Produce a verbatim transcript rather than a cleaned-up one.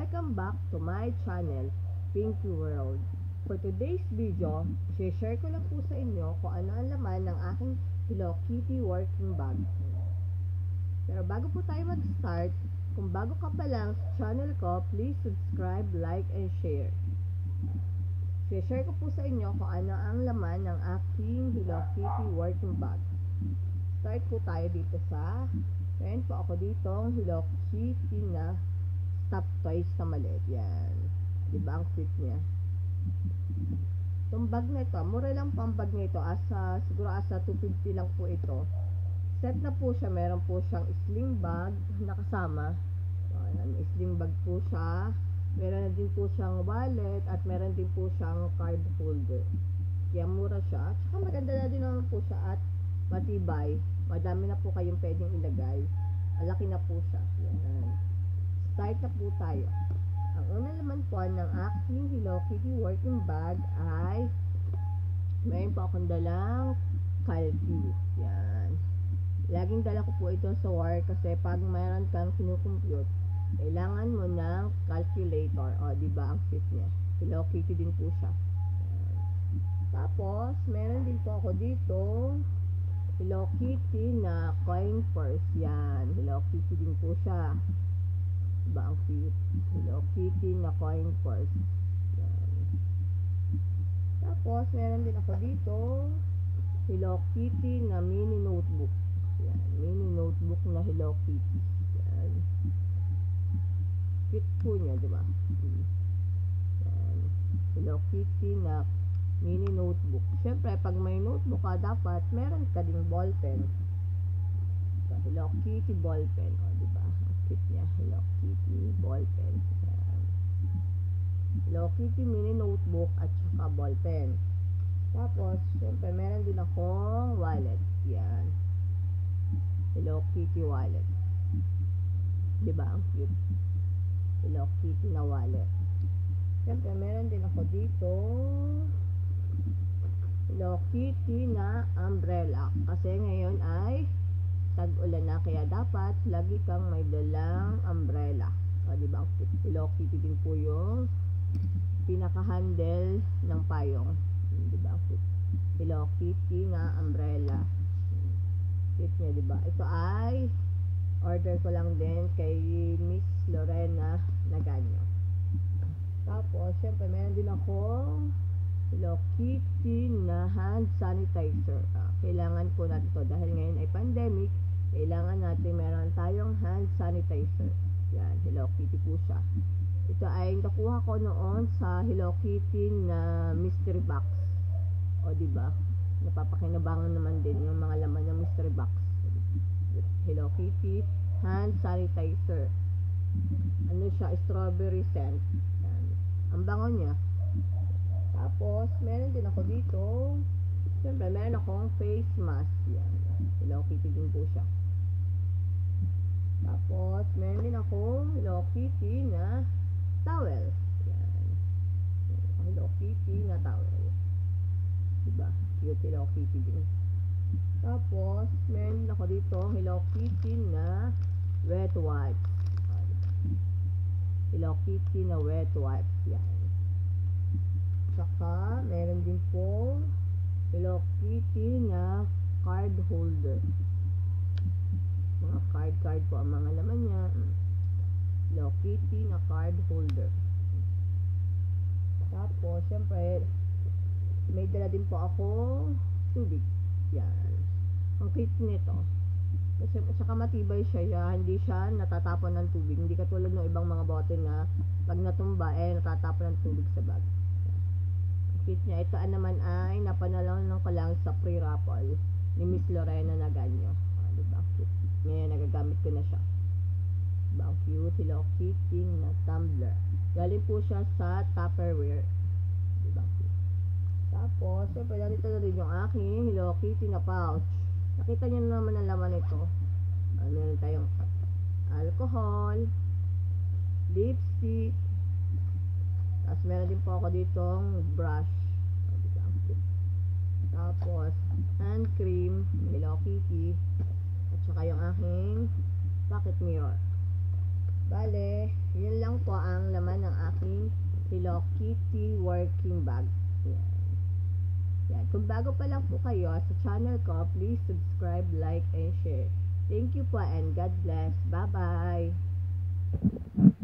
Welcome back to my channel, Pinky World. For today's video, share ko lang po sa inyo kung ano ang laman ng aking Hello Kitty working bag. Pero bago po tayo mag-start, kung bago ka pa lang sa channel ko, please subscribe, like, and share. Share ko po sa inyo kung ano ang laman ng aking Hello Kitty working bag. Start po tayo dito sa, meron po ako dito Hello Kitty na stop toys na maliit. Yan. Diba ang cute niya? Itong bag na ito, mura lang po ang bag na ito. Asa, siguro asa two fifty lang po ito. Set na po siya. Meron po siyang sling bag na kasama. Ayan, sling bag po siya. Meron na din po siyang wallet at meron din po siyang card holder. Kaya mura siya. At saka maganda na din naman po siya at matibay. Madami na po kayong pwedeng ilagay. Malaki na po siya. Yan. Start na po tayo. Ang unang laman po ng aking Hello Kitty working bag ay mayroon po akong dalang calci. Yan. Laging dala ko po ito sa work kasi pag mayroon kang kinukompute, kailangan mo ng calculator. O, diba ang fit niya? Hello Kitty din po siya. Yan. Tapos, meron din po ako dito Hello Kitty na coin purse. Yan. Hello Kitty din po siya. Diba ang cute? Hello Kitty na coin purse. Yan. Tapos, meron din ako dito Hello Kitty na mini notebook. Yan. Mini notebook na Hello Kitty. Yan. Cute po niya, diba? Yan. Hello Kitty na mini notebook. Siyempre, pag may notebook ka, dapat meron ka ding ballpen. Hello Kitty ballpen. O, diba? Ang cute niya. Hello Kitty ballpen. Ayan. Hello Kitty mini notebook at saka ballpen. Tapos, syempre, meron din akong wallet. Yan. Hello Kitty wallet. Diba? Ang cute. Hello Kitty na wallet. Syempre, meron din ako dito Hello Kitty na umbrella. Kasi ngayon ay tag-ulan na, kaya dapat lagi kang may dalang umbrella. O, diba? Hello Kitty din po yung pinaka-handle ng payong. Diba? Hello Kitty na umbrella. Cute niya, diba? Ito ay order ko lang din kay Miss Lorena Naganyo. Tapos, syempre, meron din ako Hello Kitty na hand sanitizer. Ah, kailangan po natin ito dahil ngayon ay pandemic. Kailangan natin meron tayong hand sanitizer. Yan, Hello Kitty po siya. Ito ay nakuha ko noon sa Hello Kitty na mystery box. O, diba? Napapakinabangan naman din yung mga laman ng mystery box. Hello Kitty hand sanitizer. Ano siya? Strawberry scent. Yan. Ang bango niya. Tapos, meron din ako dito. Siyempre, meron akong face mask. Yan. Hello Kitty din po siya. Tapos, meron din akong Hello Kitty na towel. Yan. Hello Kitty na towel. Diba? Cute Hello Kitty din. Tapos, meron din ako dito Hello Kitty na wet wipes. Hello Kitty na wet wipes. Yan. Saka, meron din po Hello Kitty na card holder. Mga card-card po ang mga laman niya. Hello Kitty na card holder. Tapos, syempre, may dala din po ako tubig. Yan. Ang cute nito. Kasi, saka matibay siya, ya. Hindi siya natatapon ng tubig. Hindi katulad ng ibang mga bote na pag natumba, eh, natatapon ng tubig sa bag. Ang cute niya. Ito naman ay napanalon ko lang sa pre-raffle ni Miss Lorena Naganyo. Ah, diba? Cute. Ngayon, nagagamit ko na siya. Diba? Ang cute. Hello Kitty na tumbler. Galing po siya sa Tupperware. Diba? Cute. Tapos, syempre, narito na rin yung aking Hello Kitty na pouch. Nakita niyo naman ang laman nito. Uh, meron tayong alcohol, lipstick, tapos meron din po ako ditong brush. Tapos, hand cream, Hello Kitty, at saka yung aking pocket mirror. Bale, yun lang po ang laman ng aking Hello Kitty working bag. Yan. Yan. Kung bago pa lang po kayo sa channel ko, please subscribe, like, and share. Thank you po and God bless. Bye-bye!